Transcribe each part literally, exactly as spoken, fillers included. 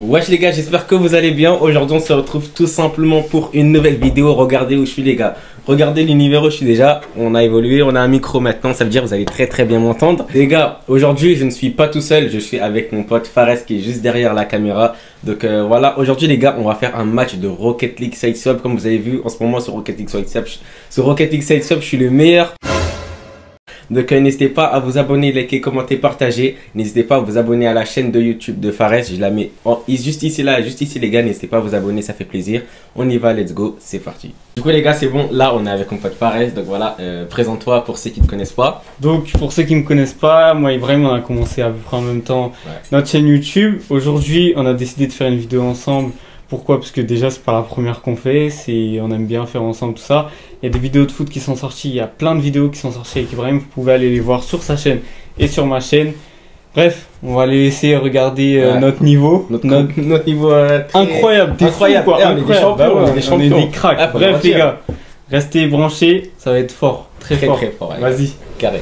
Wesh les gars, j'espère que vous allez bien. Aujourd'hui on se retrouve tout simplement pour une nouvelle vidéo. Regardez où je suis les gars. Regardez l'univers où je suis déjà. On a évolué, on a un micro maintenant. Ça veut dire que vous allez très très bien m'entendre. Les gars, aujourd'hui je ne suis pas tout seul. Je suis avec mon pote Fares qui est juste derrière la caméra. Donc euh, voilà, aujourd'hui les gars, on va faire un match de Rocket League Side Swap. Comme vous avez vu en ce moment sur Rocket League Side Swap, sur Rocket League Side Swap, je suis le meilleur. Donc euh, n'hésitez pas à vous abonner, liker, commenter, partager. N'hésitez pas à vous abonner à la chaîne de YouTube de Fares. Je la mets en, juste ici là, juste ici les gars. N'hésitez pas à vous abonner, ça fait plaisir. On y va, let's go, c'est parti. Du coup les gars, c'est bon. Là on est avec mon pote Fares. Donc voilà, euh, présente-toi pour ceux qui ne te connaissent pas. Donc pour ceux qui ne me connaissent pas, moi et Ibrahim on a commencé à peu près en même temps ouais. notre chaîne YouTube. Aujourd'hui on a décidé de faire une vidéo ensemble. Pourquoi? Parce que déjà c'est pas la première qu'on fait, c'est on aime bien faire ensemble tout ça. Il y a des vidéos de foot qui sont sorties, il y a plein de vidéos qui sont sorties avec Ibrahim, vous pouvez aller les voir sur sa chaîne et sur ma chaîne. Bref, on va les laisser regarder euh, ouais. notre niveau. Notre, notre, notre niveau euh, très... incroyable, incroyable, fou, quoi, hey, incroyable. On est des champions, bah ouais, on est des, champions. On est des cracks. Ah, bref les gars, restez branchés, ça va être fort, très, très fort. Très fort. Ouais, vas-y, carré.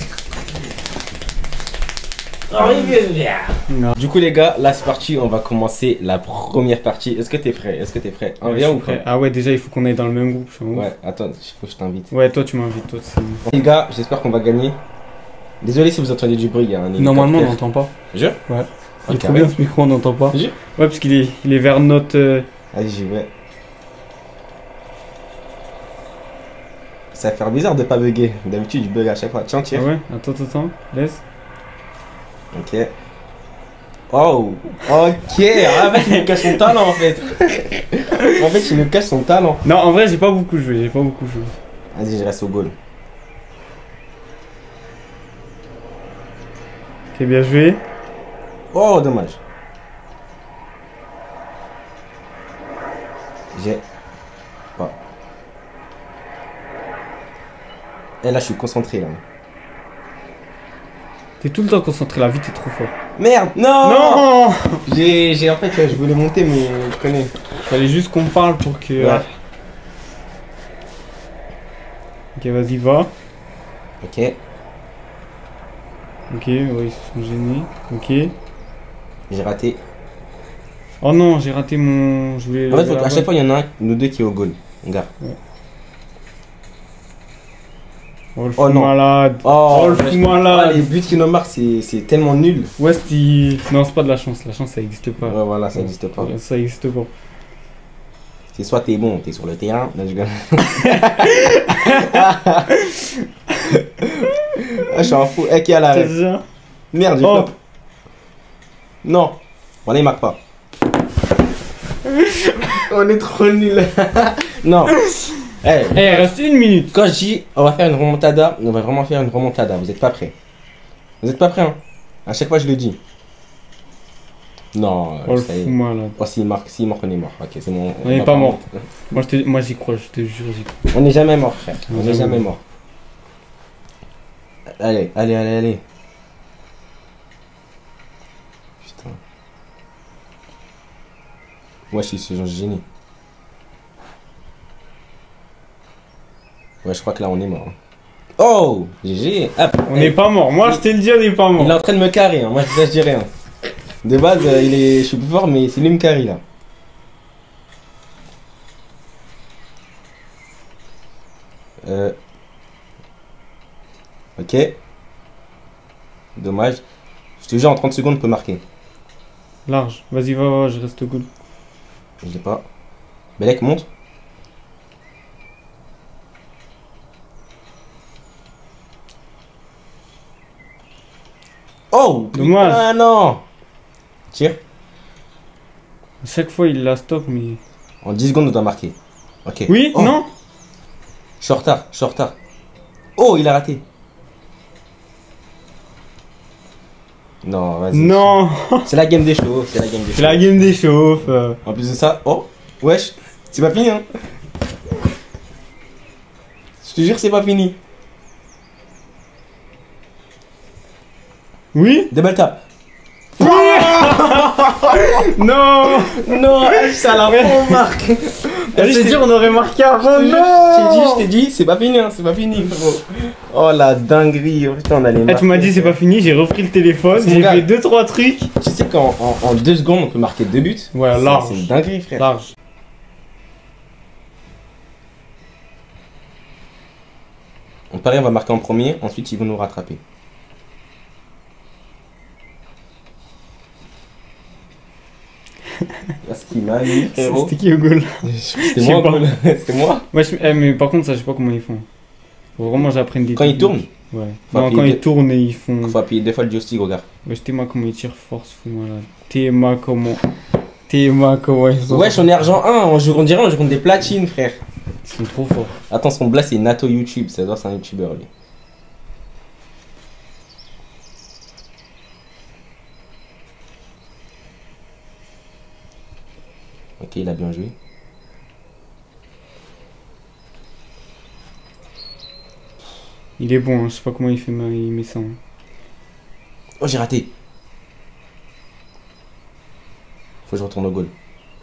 Du coup les gars, là c'est parti, on va commencer la première partie. Est-ce que t'es prêt? Est-ce que t'es prêt? On vient ou pas? Ah ouais, déjà il faut qu'on aille dans le même groupe. Ouais, attends, il faut que je t'invite. Ouais, toi tu m'invites, toi. Les gars, j'espère qu'on va gagner. Désolé si vous entendez du bruit, il y a un normalement on n'entend pas. Jure? Ouais. Il est trop bien ce micro, on n'entend pas. Jure? Ouais, parce qu'il est, il est vers notre... Euh... Allez, j'y vais. Ça va faire bizarre de pas bugger. D'habitude je bug à chaque fois. Tiens, tiens. Ah ouais, attends, attends, laisse. Ok. Oh, ok. Ah, en fait, il nous cache son talent en fait. En fait, il nous cache son talent. Non, en vrai, j'ai pas beaucoup joué. J'ai pas beaucoup joué. Vas-y, je reste au goal. Ok, bien joué. Oh, dommage. J'ai pas. Et là, je suis concentré là. T'es tout le temps concentré, la vie t'es trop fort. Merde, non Non J'ai, j'ai en fait, je voulais monter mais je connais. Fallait juste qu'on parle pour que... Ouais. Ok, vas-y, va. Ok. Ok, ouais, ils se sont gênés. Ok. J'ai raté. Oh non, j'ai raté mon... Je voulais... En fait, faut à chaque fois, il y en a un, nous deux qui est au goal. Regarde. Ouais. Oh le fou oh, malade. Oh, oh le fou malade. Oh, les buts qu'il nous marque, c'est tellement nul. Ouais, c'est... Non, c'est pas de la chance. La chance, ça existe pas. Ouais, voilà, ça existe pas. Ouais, ça existe pas. C'est soit t'es bon, t'es sur le terrain. Là, je gagne. Ah, je suis un fou. Eh, qui a l'arrêt? Merde, j'ai oh. flop. Non. On les marque pas. On est trop nuls. Non. Eh, hey, hey, reste une minute. Quand je dis on va faire une remontada, on va vraiment faire une remontada. Vous êtes pas prêts? Vous êtes pas prêts hein? À chaque fois je le dis. Non. Oh le fou malade. Oh s'il marque, s'il marque on est mort. Ok c'est bon. On n'est pas mort. Moi je moi j'y crois, je te jure j'y crois. On n'est jamais mort frère. On n'est jamais mort. Allez, allez, allez, allez. Putain. Moi je suis ce genre de génie. Ouais, je crois que là on est mort. Oh, G G. On n'est pas mort. Moi, je te le dis, on n'est pas mort. Il est en train de me carrer. Hein. Moi, je dis rien. De base, euh, il est... je suis plus fort, mais c'est lui qui me carry là. Euh... Ok. Dommage. Je te jure, en trente secondes, on peut marquer. Large. Vas-y, va, va, je reste au goal. Je l'ai pas. Belek, monte. Oh, dommage. Ah non. Tire. À chaque fois il la stop mais... En dix secondes on doit marquer. Ok. Oui, oh. Non. Je suis en retard, je suis en retard. Oh, il a raté. Non, vas-y. Non. C'est la game des chauves, c'est la game des chauves. C'est la game des chauves. Euh... En plus de ça, oh, wesh, c'est pas fini hein. Je te jure c'est pas fini. Oui. Double tap. Non. Non, ça la on marque. Allez, je t'ai dit, on aurait marqué avant. Je Non. t'ai dit, je t'ai dit, c'est pas fini, hein, c'est pas fini, frérot. Oh la dinguerie, oh, putain, on allait. Ah, tu m'as dit, c'est pas fini, j'ai repris le téléphone, Mon j'ai gars. fait deux trois trucs. Tu sais qu'en en, en deux secondes, on peut marquer deux buts. Ouais, Ça, large. c'est une dinguerie, frère. Large. On parie, on va marquer en premier, ensuite ils vont nous rattraper. Parce qu'il m'a mis, frérot. C'était qui au goal? C'était Je moi, sais pas. quoi. C'était moi. Ouais, je- eh, mais par contre, ça, je sais pas comment ils font. Faut vraiment que j'apprenne des Quand ils techniques. tournent, Ouais. Faut Non, appuyer quand deux- ils tournent et ils font. faut appuyer deux fois le joystick, regarde. Ouais, je moi comment ils tirent force, fou malade. T'es-moi comment. T'es-moi comment ils sont. Wesh, on est argent un, on, joue, on dirait on joue contre des platines, frère. Ils sont trop forts. Attends, son blast c'est Nato YouTube, ça doit c'est un youtubeur lui. Ok, il a bien joué. Il est bon, hein. Je sais pas comment il fait, mais il met ça. Hein. Oh, j'ai raté. Faut que je retourne au goal.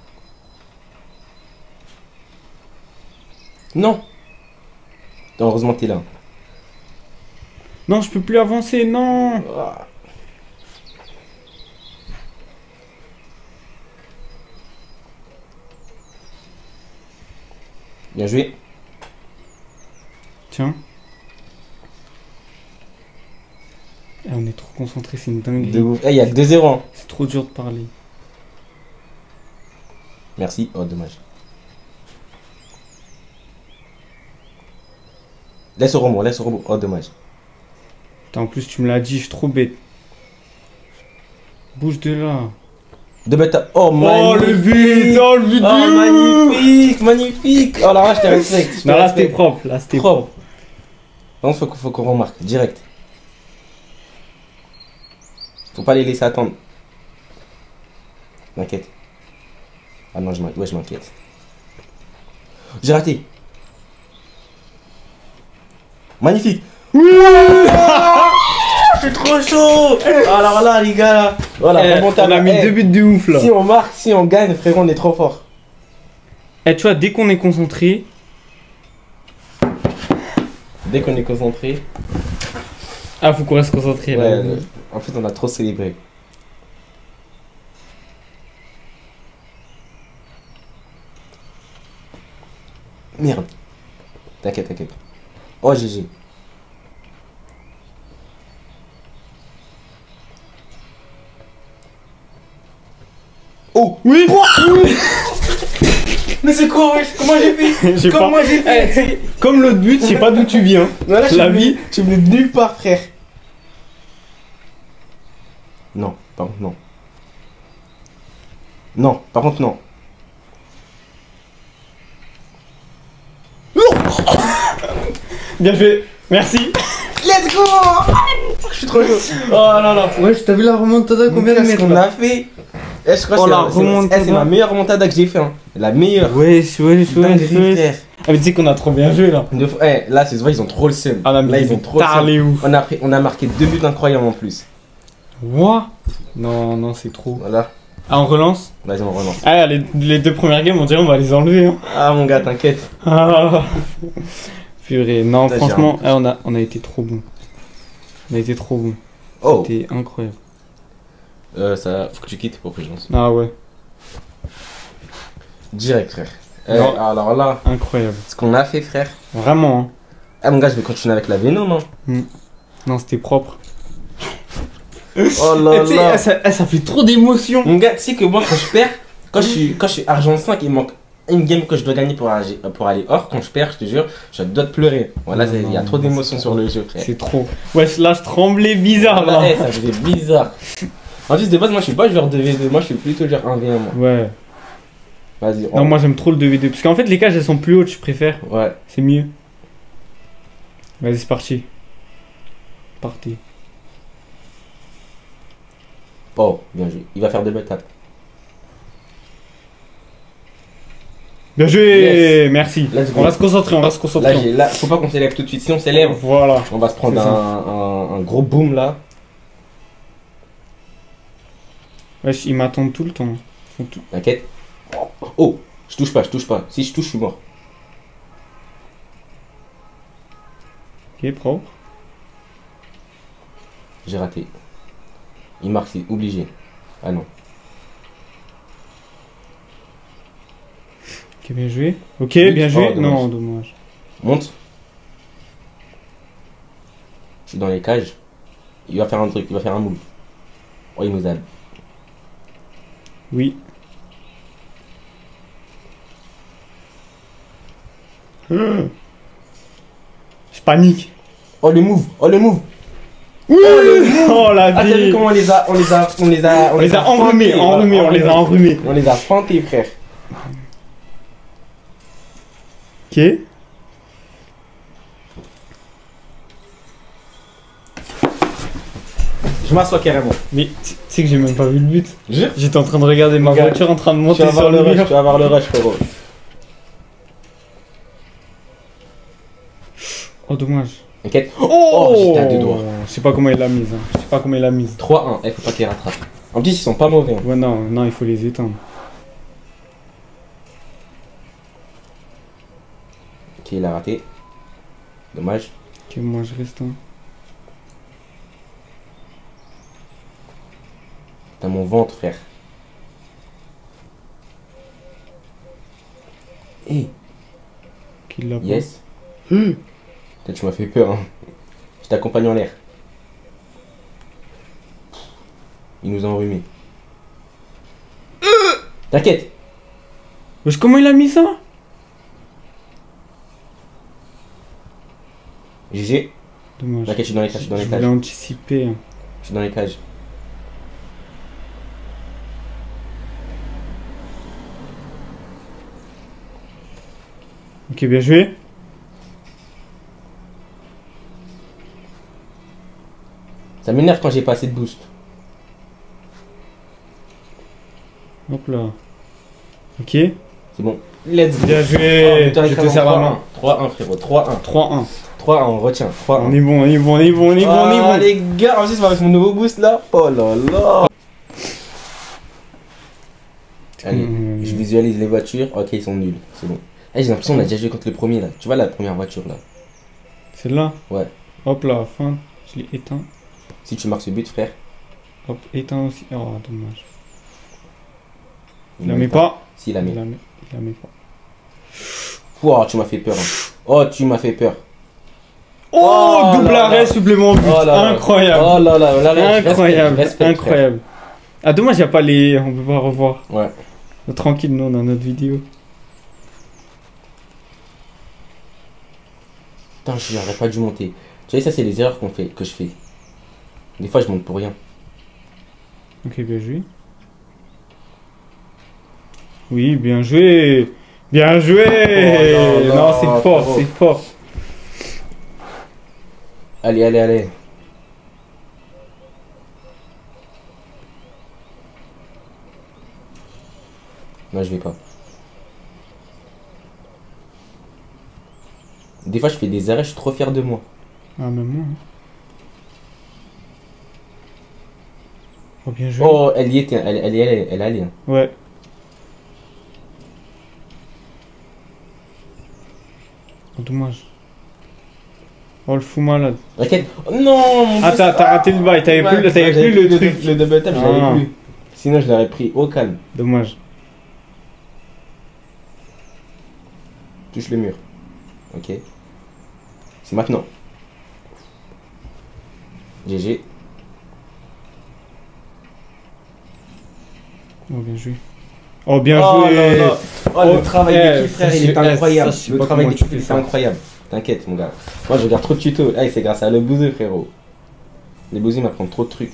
Non. Heureusement que t'es là. Non, je peux plus avancer, non. Ah. Bien joué. Tiens. Eh, on est trop concentré, c'est une dinguerie. De ouf. Eh, il y a deux zéro. Hein. C'est trop dur de parler. Merci. Oh, dommage. Laisse au rebond, laisse au rebond. Oh, dommage. Putain, en plus, tu me l'as dit, je suis trop bête. Bouge de là. Deux bêta. Oh, Oh, magnifique. le but. Oh, le but. Oh, de ouf. magnifique, magnifique. Oh, là, je te respecte. je te Non, là, c'était respecte. propre. Là, c'était Propre. propre. Non, faut, qu'on- faut qu'on remarque, direct. Faut pas les laisser attendre. M'inquiète. Ah non, je m'inquiète. Ouais, je m'inquiète. J'ai raté. Magnifique. Je suis trop chaud. Alors là, les gars, là. Voilà, Eh, remontada. on a mis Eh, deux buts de ouf là. Si on marque, si on gagne, frérot, on est trop fort. Eh, tu vois, dès qu'on est concentré. Dès qu'on est concentré. Ah, faut qu'on reste concentré Ouais, là. euh, en fait, on a trop célébré. Merde. T'inquiète, t'inquiète. Oh, G G. Oh, Oui. mais c'est quoi, wesh? Comment j'ai fait? J'ai pas. Comment j'ai fait? Eh, comme l'autre but, je sais pas d'où tu viens. Non, là, je La suis vie. venu- je suis venu de nulle part, frère. Non, par contre, non. Non, par contre, non. Bien fait. Merci. Let's go! Je suis trop chaud. Oh là là. Ouais, t'as vu la remontada Qu'est-ce qu'on a fait? Eh, je crois Oh, que la c'est- c'est remontada. eh, c'est ma meilleure remontada que j'ai fait. Hein. La meilleure. Wesh, wesh, Dinguerie, wesh, wesh. frère. Ah, mais tu sais qu'on a trop bien joué là. De fois- eh, là, c'est vrai, ils ont trop le seum. Ah, là, mais là, ils ils ont ont trop le seum. parlé ouf. On a, pris- on a marqué deux buts incroyables en plus. What? Non, non, c'est trop. Voilà. Ah, on relance? Vas-y, on relance. Ah, les, les deux premières games, on dirait on va les enlever. Hein. Ah, mon gars, t'inquiète. Ah. Purée, non, Là, j'ai franchement, ah, on, a, on a été trop bon. On a été trop bon. Oh, C'était incroyable. euh, ça, faut que tu quittes pour que je lance. Ah ouais, Direct, frère. Eh, Non. alors là, incroyable. ce qu'on a fait, frère. Vraiment, hein. Ah, mon gars, je vais continuer avec la Venom, hein. Non, c'était propre. Oh là Eh, tu sais, là. eh, ça, eh, ça fait trop d'émotions. Mon gars, tu sais que moi, quand je perds, quand je suis, quand je suis argent cinq, il manque une game que je dois gagner pour aller, pour aller hors. Quand je perds, je te jure, je dois te pleurer. Voilà, Non, c'est- il y a non, trop non, d'émotions c'est sur trop. le jeu, frère. C'est trop. Wesh, là, je tremblais bizarre là. Voilà, eh, ça faisait bizarre. En plus, de base, moi, je suis pas joueur deux v deux. Moi, je suis plutôt genre un v un, moi. Ouais. Vas-y. Non, moi j'aime trop le deux v deux. Parce qu'en fait, les cages elles sont plus hautes, je préfère. Ouais. C'est mieux. Vas-y, c'est parti. Partez. Oh, bien joué. Il va faire deux bêtas. Bien joué. Yes. Merci. Let's go. On va se concentrer, on va se Là, concentrer. j'ai, là, faut pas qu'on s'élève tout de suite. Si on s'élève, Voilà. on va se prendre C'est ça. un, un, un gros boom là. Wesh, ils m'attendent tout le temps. Ils font tout- T'inquiète. Oh, Je touche pas, je touche pas. Si je touche, je suis mort. Ok, propre. J'ai raté. Il marque, c'est obligé. Ah non. Ok, bien joué. Ok, Oui, bien oh, joué. dommage. Non, dommage. Monte. Je suis dans les cages. Il va faire un truc, il va faire un move. Oh, il nous a. Oui. Je panique. Oh le move, oh le move. Oui. Oh la Ah, t'as vu vie. comment on les a, on les a, on les a, On les a enrhumés, feintés, enrhumés, on les a enrhumés. On les a feintés, frère. Ok. Je m'assois carrément. Mais tu sais que j'ai même pas vu le but. Jure. J'étais en train de regarder ma Regarde. voiture en train de Tu monter vas sur avoir le le rush, mur. tu vas avoir le rush, frérot. Oh dommage. T'inquiète. Oh, Oh, j'étais à deux doigts. Je sais pas comment il l'a mise. Hein. Je sais pas comment il l'a mise. trois un, eh, faut pas qu'ils rattrapent. En plus, ils sont pas mauvais. Hein. Ouais non, non, il faut les éteindre. Ok, il a raté. Dommage. Ok, moi je reste. Hein. T'as mon ventre, frère. Eh, Qu'il l'a pas. yes. Hum. Toi, tu m'as fait peur, hein. Je t'accompagne en l'air. Il nous a enrhumés. T'inquiète. Wesh, comment il a mis ça? G G. Dommage. T'inquiète, je suis dans les cages, je suis dans Je les voulais cages. anticiper. Hein. Je suis dans les cages. Ok, bien joué. Ça m'énerve quand j'ai pas assez de boost. Hop là. Ok. C'est bon. Let's go. Bien Oh, joué. putain, Je te serre la main. trois un, frérot. trois un. trois un. trois un, on retient. trois un. On est bon, on est bon, on est bon, on est bon, on est Ah, bon. les gars, en plus, avec mon nouveau boost là. Oh là là. Allez, Mmh. je visualise les voitures. Ok, ils sont nuls. C'est bon. Eh, j'ai l'impression qu'on a déjà joué contre le premier là. Tu vois la première voiture là. Celle-là. Ouais. Hop là, fin. Je l'ai éteint. Si tu marques ce but, frère. Hop, éteint aussi. Oh, dommage. il Il la met met pas. Si, il la Il met. la met, il la met pas. Wow, tu m'as fait peur. Hein. Oh, tu m'as fait peur. Oh, Oh double là arrêt, là. supplément but. Oh là là. Incroyable. Oh là là, là, là, je Incroyable, respecte, je respecte, incroyable. Ah, dommage, il n'y a pas les. On peut pas revoir. frère. Ouais. Oh, tranquille, nous, on a notre vidéo. Putain, j'aurais pas dû monter. Tu sais, ça, c'est les erreurs qu'on fait, que je fais. Des fois, je monte pour rien. Ok, bien joué. Oui, bien joué. Bien joué. Oh là là, non, c'est fort, frérot. c'est fort. Allez, allez, allez. Non, je vais pas. Des fois, je fais des arrêts, je suis trop fier de moi. Ah, même moi. Hein. Oh, bien joué. Oh, elle y était, elle, elle, y est, elle, elle allait. Hein. Ouais. Oh, dommage. Oh, le fou malade. T'inquiète. Oh, non, mon Ah, Dieu, t'as t'as raté le bail, t'avais Ouais, plus, le- t'avais j'avais plus le truc. Le double tap, je Ah. l'avais plus. Sinon, je l'aurais pris au calme. Dommage. Touche le mur. Ok. C'est maintenant. G G. Oh, bien joué. Oh, bien Oh joué. là là. Oh, Oh, le travail eh, d'équipe, frère, ça, il est je- incroyable. ça, je sais Le pas travail comment tu d'équipe, fais c'est ça. incroyable. T'inquiète, mon gars. Moi, je regarde trop de tutos. Là, c'est grâce à le bouseux, frérot. Les bouseux m'apprennent trop de trucs.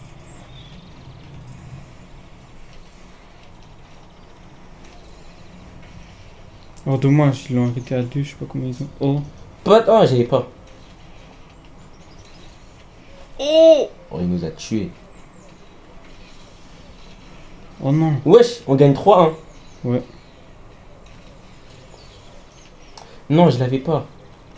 Oh, dommage, ils l'ont arrêté à deux, je sais pas comment ils ont. Oh. Pas... Oh, j'avais pas. Oh. Oh, il nous a tués. Oh non. Wesh, on gagne trois un. Ouais. Non, je l'avais pas.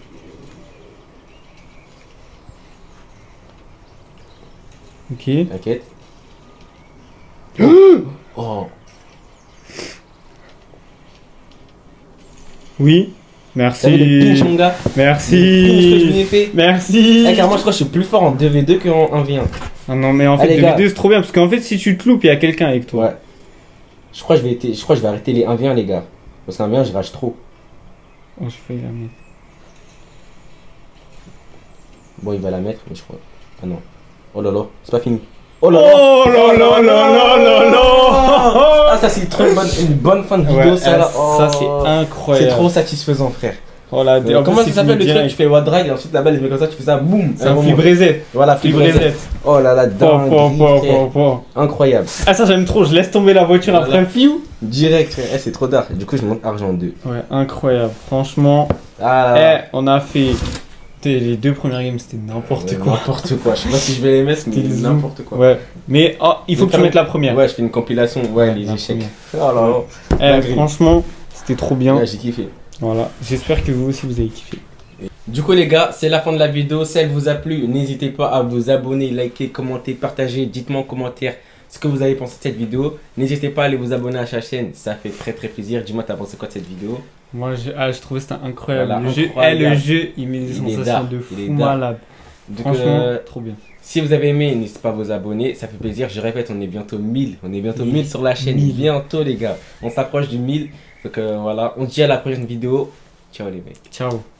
Ok. T'inquiète. Oh. Oui. T'as vu le pinch, Merci. mon gars? Le pinch que je lui Merci. ai fait. Merci. Eh, car moi, je crois que je suis plus fort en deux v deux qu'en un v un. Ah non, mais en fait, Allez, deux gars. v deux c'est trop bien parce qu'en fait, si tu te loupes, il y a quelqu'un avec toi. Ouais. Je crois que je vais, été- je crois que je vais arrêter les un v un, les gars. Parce qu'un v un, je rage trop. Oh, j'ai failli la mettre. Bon, il va la mettre, mais je crois. Ah non. Oh là là, c'est pas fini. Oh là là. Oh là là là là là là. Ah, ça, c'est trop une bonne, une bonne fin de vidéo, Ouais, ça euh, là. Oh. ça, c'est incroyable. C'est trop satisfaisant, frère. Oh là, Euh, en comment plus, ça c'est s'appelle le direct. truc? Tu fais wad drag et ensuite la balle, elle met comme ça, tu fais ça, boum. C'est un flip reset. Voilà, flip Flip reset. reset. Oh là là, Po, po, dingue. po, po, po. Incroyable. Ah, ça, j'aime trop. Je laisse tomber la voiture Voilà. après un fiou. Direct, frère. Eh, c'est trop d'art. Du coup, je monte argent deux. Ouais, incroyable. Franchement, Ah eh, là là. on a fait. T'sais, les deux premières games, c'était n'importe Ouais, quoi. N'importe quoi. Je sais pas si je vais les mettre, mais C'était les n'importe quoi. Ouais, mais oh, il faut Mais que tu quand mettes la première. Ouais, je fais une compilation. Ouais, les la échecs. première. Oh là là. Eh, Dinguerie. franchement, c'était trop bien. Ouais, j'ai kiffé. Voilà, j'espère que vous aussi vous avez kiffé. Du coup les gars, c'est la fin de la vidéo. Si elle vous a plu, n'hésitez pas à vous abonner, liker, commenter, partager. Dites-moi en commentaire ce que vous avez pensé de cette vidéo. N'hésitez pas à aller vous abonner à sa chaîne, ça fait très très plaisir. Dis-moi t'as pensé quoi de cette vidéo? Moi, je, ah, je trouvais que c'était incroyable. Voilà, le, jeu, incroyable. eh, le jeu, il met des Il est sensations d'art, de il est fou d'art. malade. Donc, Franchement, euh, trop bien. si vous avez aimé, n'hésitez pas à vous abonner, ça fait plaisir. Je répète, on est bientôt mille. On est bientôt mille. mille sur la chaîne. mille. Bientôt les gars. On s'approche du mille. Donc euh, voilà, on se dit à la prochaine vidéo. Ciao les mecs. Ciao.